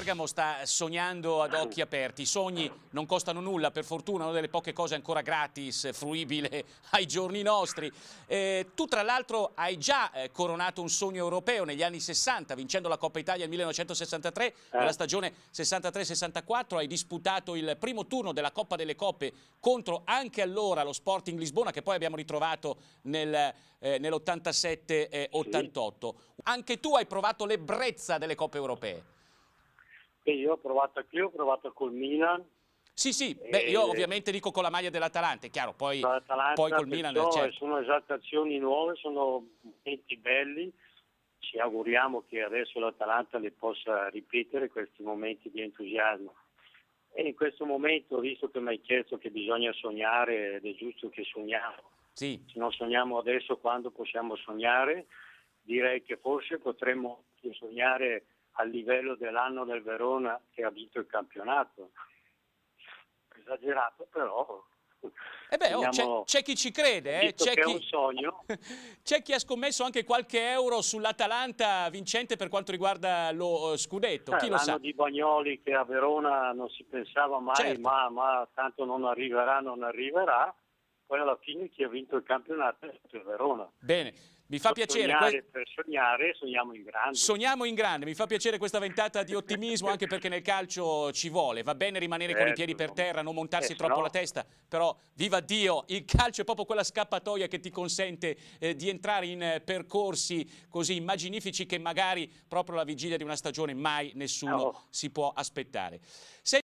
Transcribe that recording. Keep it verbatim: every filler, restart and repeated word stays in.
Bergamo sta sognando ad occhi aperti. I sogni non costano nulla, per fortuna, una delle poche cose ancora gratis, fruibile ai giorni nostri. Eh, tu tra l'altro hai già eh, coronato un sogno europeo negli anni sessanta, vincendo la Coppa Italia nel millenovecentosessantatré, eh. nella stagione sessantatré sessantaquattro hai disputato il primo turno della Coppa delle Coppe contro anche allora lo Sporting Lisbona, che poi abbiamo ritrovato nel, eh, nell'ottantasette ottantotto. Sì. Anche tu hai provato l'ebbrezza delle Coppe europee. E io ho provato qui, ho provato col Milan. Sì, sì, beh, io ovviamente dico con la maglia dell'Atalanta, è chiaro, poi, poi col Milan. Certo. Sono esaltazioni nuove, sono momenti belli, ci auguriamo che adesso l'Atalanta le possa ripetere questi momenti di entusiasmo. E in questo momento, visto che mi hai chiesto che bisogna sognare, ed è giusto che sogniamo, sì. Se non sogniamo adesso, quando possiamo sognare? Direi che forse potremmo sognare al livello dell'anno del Verona che ha vinto il campionato. Esagerato, però. Eh beh, oh, c'è chi ci crede, eh? C'è chi... un sogno. C'è chi ha scommesso anche qualche euro sull'Atalanta vincente per quanto riguarda lo scudetto. Chi eh, lo sa? L'anno di Bagnoli, che a Verona non si pensava mai, certo. ma, ma tanto non arriverà, non arriverà. Poi alla fine chi ha vinto il campionato è il Verona. Bene, mi fa per piacere. Sognare, per sognare sogniamo in grande. Sogniamo in grande, mi fa piacere questa ventata di ottimismo, anche perché nel calcio ci vuole. Va bene rimanere certo, con i piedi per terra, non montarsi eh, troppo no. la testa, però viva Dio, il calcio è proprio quella scappatoia che ti consente eh, di entrare in eh, percorsi così immaginifici che magari proprio alla vigilia di una stagione mai nessuno oh. si può aspettare. Se